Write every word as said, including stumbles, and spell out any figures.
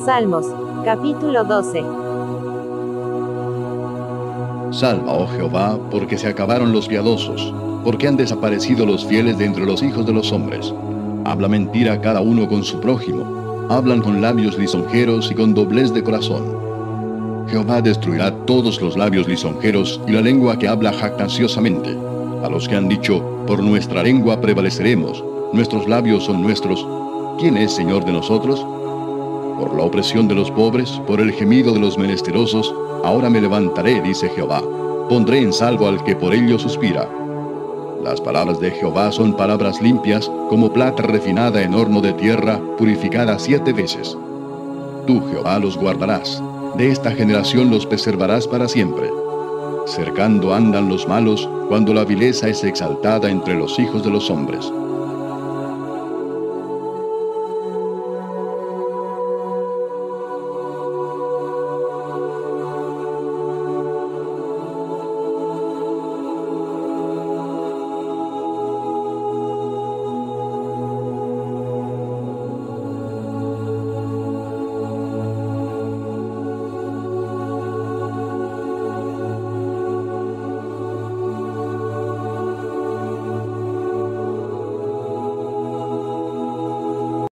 Salmos, capítulo doce. Salva, oh Jehová, porque se acabaron los piadosos, porque han desaparecido los fieles de entre los hijos de los hombres. Habla mentira cada uno con su prójimo, hablan con labios lisonjeros y con doblez de corazón. Jehová destruirá todos los labios lisonjeros y la lengua que habla jactanciosamente. A los que han dicho, por nuestra lengua prevaleceremos, nuestros labios son nuestros, ¿quién es Señor de nosotros? Por la opresión de los pobres, por el gemido de los menesterosos, ahora me levantaré, dice Jehová. Pondré en salvo al que por ello suspira. Las palabras de Jehová son palabras limpias, como plata refinada en horno de tierra, purificada siete veces. Tú, Jehová, los guardarás. De esta generación los preservarás para siempre. Cercando andan los malos, cuando la vileza es exaltada entre los hijos de los hombres.